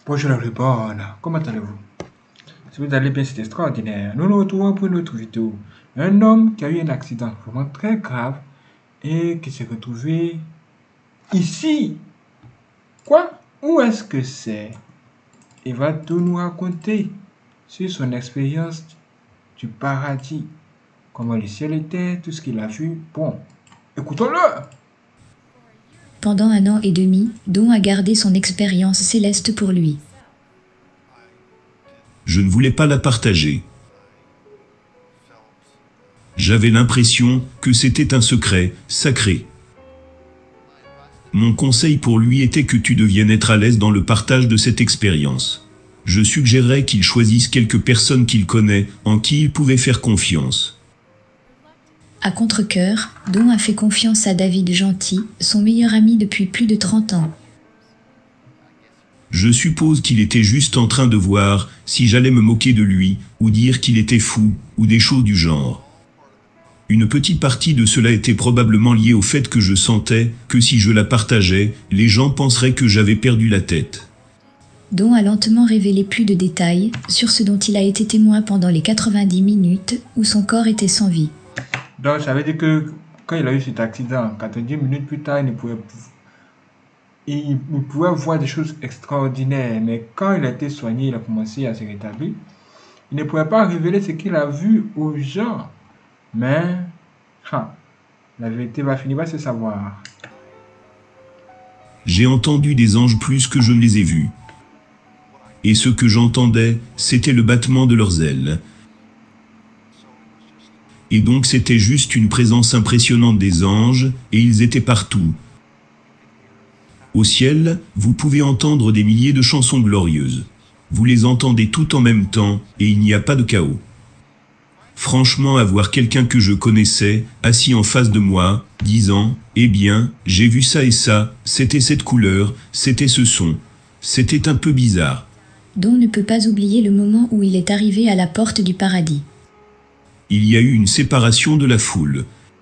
Bonjour la Reborn, comment allez-vous? Si vous allez bien, c'est extraordinaire. Nous nous retrouvons pour une autre vidéo. Un homme qui a eu un accident vraiment très grave et qui s'est retrouvé ici. Quoi? Où est-ce que c'est? Il va tout nous raconter sur son expérience du paradis. Comment le ciel était, tout ce qu'il a vu. Bon, écoutons-le! Pendant 1 an et demi, Don a gardé son expérience céleste pour lui. Je ne voulais pas la partager. J'avais l'impression que c'était un secret sacré. Mon conseil pour lui était que tu deviennes être à l'aise dans le partage de cette expérience. Je suggérerais qu'il choisisse quelques personnes qu'il connaît, en qui il pouvait faire confiance. À contre-cœur, Don a fait confiance à David Gentil, son meilleur ami depuis plus de 30 ans. Je suppose qu'il était juste en train de voir si j'allais me moquer de lui, ou dire qu'il était fou, ou des choses du genre. Une petite partie de cela était probablement liée au fait que je sentais que si je la partageais, les gens penseraient que j'avais perdu la tête. Don a lentement révélé plus de détails sur ce dont il a été témoin pendant les 90 minutes où son corps était sans vie. Donc, ça veut dire que quand il a eu cet accident, 90 minutes plus tard, il pouvait voir des choses extraordinaires. Mais quand il a été soigné, il a commencé à se rétablir. Il ne pouvait pas révéler ce qu'il a vu aux gens. Mais, la vérité va finir par se savoir. J'ai entendu des anges plus que je ne les ai vus. Et ce que j'entendais, c'était le battement de leurs ailes. Et donc c'était juste une présence impressionnante des anges, et ils étaient partout. Au ciel, vous pouvez entendre des milliers de chansons glorieuses. Vous les entendez toutes en même temps, et il n'y a pas de chaos. Franchement, avoir quelqu'un que je connaissais, assis en face de moi, disant « Eh bien, j'ai vu ça et ça, c'était cette couleur, c'était ce son. » C'était un peu bizarre. Don ne peut pas oublier le moment où il est arrivé à la porte du paradis. Il y a eu une séparation de la foule.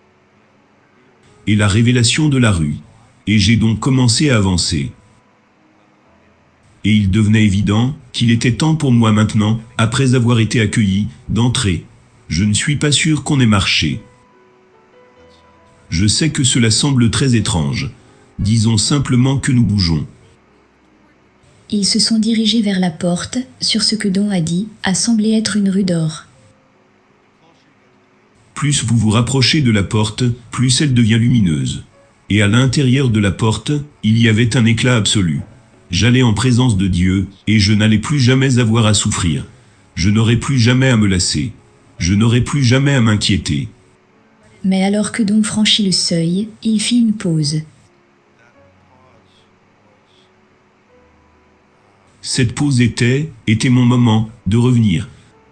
Et la révélation de la rue. Et j'ai donc commencé à avancer. Et il devenait évident qu'il était temps pour moi maintenant, après avoir été accueilli, d'entrer. Je ne suis pas sûr qu'on ait marché. Je sais que cela semble très étrange. Disons simplement que nous bougeons. Ils se sont dirigés vers la porte, sur ce que Don a dit, a semblé être une rue d'or. Plus vous vous rapprochez de la porte, plus elle devient lumineuse. Et à l'intérieur de la porte, il y avait un éclat absolu. J'allais en présence de Dieu, et je n'allais plus jamais avoir à souffrir. Je n'aurais plus jamais à me lasser. Je n'aurais plus jamais à m'inquiéter. Mais alors que Don franchit le seuil, il fit une pause. Cette pause était mon moment de revenir.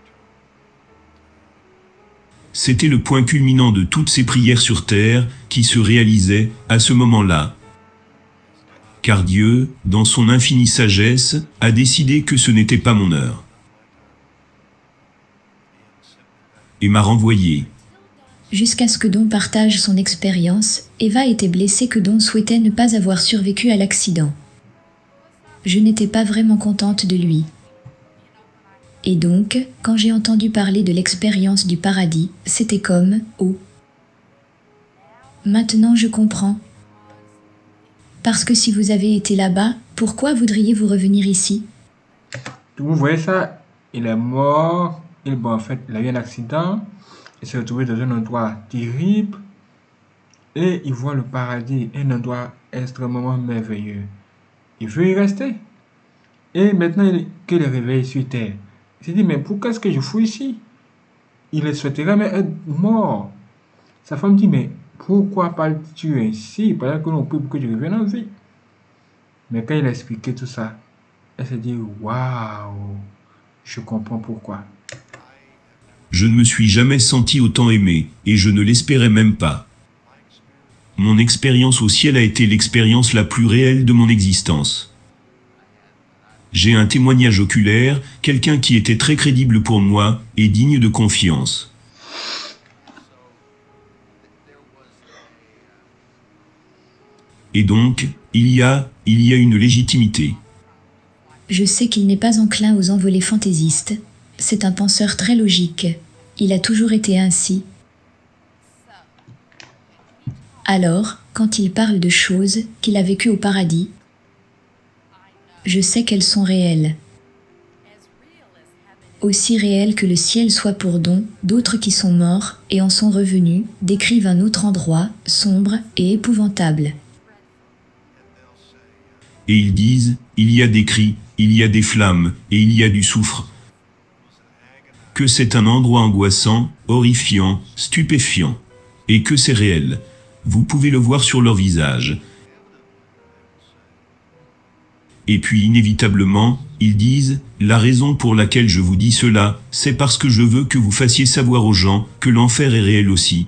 C'était le point culminant de toutes ces prières sur terre qui se réalisaient à ce moment-là. Car Dieu, dans son infinie sagesse, a décidé que ce n'était pas mon heure. Et m'a renvoyé. Jusqu'à ce que Don partage son expérience, Eva était blessée que Don souhaitait ne pas avoir survécu à l'accident. Je n'étais pas vraiment contente de lui. Et donc, quand j'ai entendu parler de l'expérience du paradis, c'était comme « Oh !» Maintenant je comprends. Parce que si vous avez été là-bas, pourquoi voudriez-vous revenir ici? Vous voyez ça, il est mort. En fait, il a eu un accident. Il s'est retrouvé dans un endroit terrible. Et il voit le paradis, un endroit extrêmement merveilleux. Il veut y rester. Et maintenant qu'il est réveillé sur terre, il s'est dit, mais pourquoi est-ce que je fous ici? Il souhaiterait même être mort. Sa femme dit, mais pourquoi parles-tu ainsi? Pendant que l'on prie pour que je revienne en vie. Mais quand il a expliqué tout ça, elle s'est dit, waouh, je comprends pourquoi. Je ne me suis jamais senti autant aimé, et je ne l'espérais même pas. Mon expérience au ciel a été l'expérience la plus réelle de mon existence. J'ai un témoignage oculaire, quelqu'un qui était très crédible pour moi, et digne de confiance. Et donc, il y a une légitimité. Je sais qu'il n'est pas enclin aux envolées fantaisistes. C'est un penseur très logique. Il a toujours été ainsi. Alors, quand il parle de choses qu'il a vécues au paradis, je sais qu'elles sont réelles. Aussi réelles que le ciel soit pour don, d'autres qui sont morts et en sont revenus décrivent un autre endroit, sombre et épouvantable. Et ils disent, il y a des cris, il y a des flammes, et il y a du soufre. Que c'est un endroit angoissant, horrifiant, stupéfiant. Et que c'est réel. Vous pouvez le voir sur leur visage. Et puis inévitablement, ils disent, la raison pour laquelle je vous dis cela, c'est parce que je veux que vous fassiez savoir aux gens que l'enfer est réel aussi.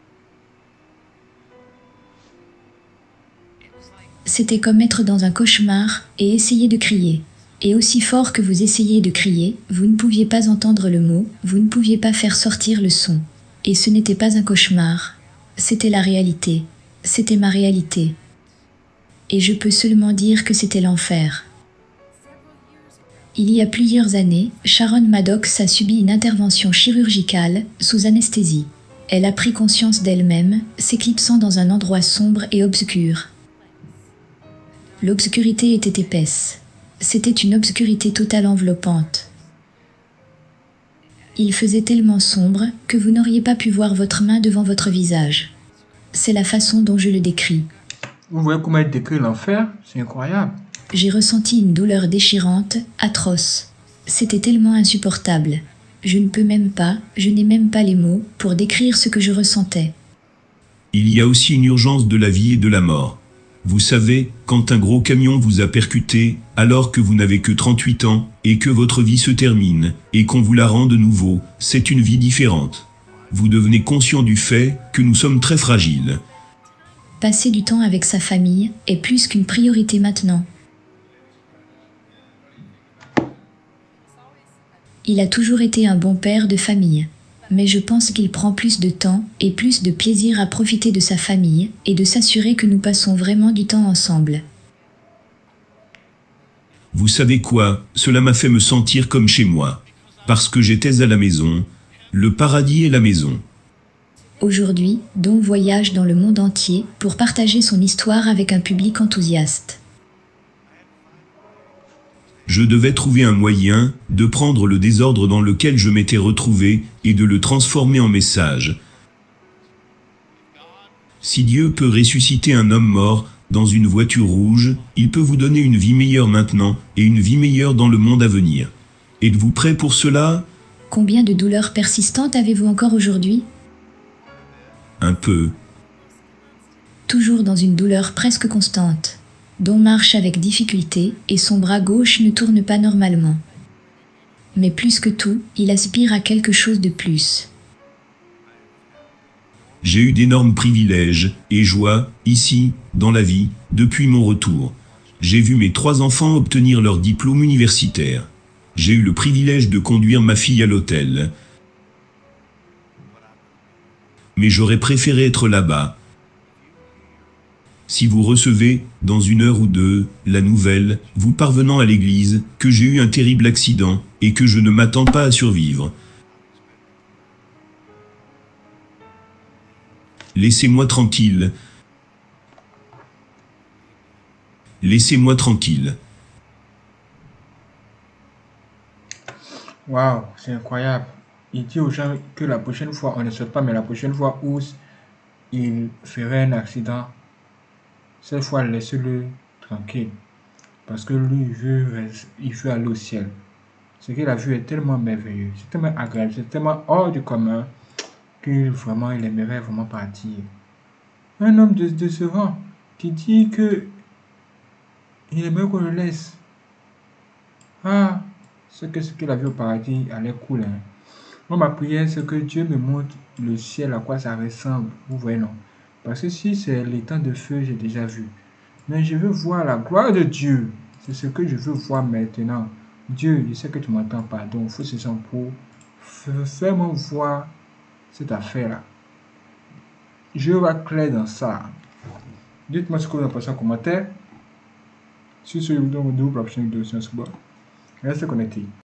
C'était comme être dans un cauchemar et essayer de crier. Et aussi fort que vous essayez de crier, vous ne pouviez pas entendre le mot, vous ne pouviez pas faire sortir le son. Et ce n'était pas un cauchemar. C'était la réalité. C'était ma réalité. Et je peux seulement dire que c'était l'enfer. Il y a plusieurs années, Sharon Maddox a subi une intervention chirurgicale sous anesthésie. Elle a pris conscience d'elle-même, s'éclipsant dans un endroit sombre et obscur. L'obscurité était épaisse. C'était une obscurité totale enveloppante. Il faisait tellement sombre que vous n'auriez pas pu voir votre main devant votre visage. C'est la façon dont je le décris. Vous voyez comment il décrit l'enfer? C'est incroyable. J'ai ressenti une douleur déchirante, atroce. C'était tellement insupportable. Je n'ai même pas les mots pour décrire ce que je ressentais. Il y a aussi une urgence de la vie et de la mort. Vous savez, quand un gros camion vous a percuté, alors que vous n'avez que 38 ans, et que votre vie se termine, et qu'on vous la rend de nouveau, c'est une vie différente. Vous devenez conscient du fait que nous sommes très fragiles. Passer du temps avec sa famille est plus qu'une priorité maintenant. Il a toujours été un bon père de famille. Mais je pense qu'il prend plus de temps et plus de plaisir à profiter de sa famille et de s'assurer que nous passons vraiment du temps ensemble. Vous savez quoi, cela m'a fait me sentir comme chez moi. Parce que j'étais à la maison. Le paradis est la maison. Aujourd'hui, Don voyage dans le monde entier pour partager son histoire avec un public enthousiaste. Je devais trouver un moyen de prendre le désordre dans lequel je m'étais retrouvé et de le transformer en message. Si Dieu peut ressusciter un homme mort dans une voiture rouge, il peut vous donner une vie meilleure maintenant et une vie meilleure dans le monde à venir. Êtes-vous prêt pour cela? Combien de douleurs persistantes avez-vous encore aujourd'hui? Un peu. Toujours dans une douleur presque constante. Don marche avec difficulté et son bras gauche ne tourne pas normalement. Mais plus que tout, il aspire à quelque chose de plus. J'ai eu d'énormes privilèges et joies, ici, dans la vie, depuis mon retour. J'ai vu mes 3 enfants obtenir leur diplôme universitaire. J'ai eu le privilège de conduire ma fille à l'hôtel. Mais j'aurais préféré être là-bas. Si vous recevez, dans 1 heure ou 2, la nouvelle, vous parvenant à l'église, que j'ai eu un terrible accident, et que je ne m'attends pas à survivre. Laissez-moi tranquille. Laissez-moi tranquille. Waouh, c'est incroyable. Il dit aux gens que la prochaine fois, on ne sait pas, mais la prochaine fois où il ferait un accident, cette fois, laissez-le tranquille. Parce que lui, il veut aller au ciel. Ce qu'il a vu est tellement merveilleux, c'est tellement agréable, c'est tellement hors du commun qu'il vraiment, il aimerait vraiment partir. Un homme de ce rang qui dit que il aimerait qu'on le laisse. Ah, ce qu'il a vu au paradis allait cool. Hein. Moi, ma prière, c'est que Dieu me montre le ciel, à quoi ça ressemble. Vous voyez, non? Parce que si c'est les temps de feu, j'ai déjà vu. Mais je veux voir la gloire de Dieu. C'est ce que je veux voir maintenant. Dieu, je sais que tu m'entends pas. Donc, il faut se sentir pour faire-moi voir cette affaire-là. Je vois clair dans ça. Dites-moi ce que vous en pensez en commentaire. Sur ce, je vous donne rendez-vous pour la prochaine vidéo sur Scuba. Restez connectés.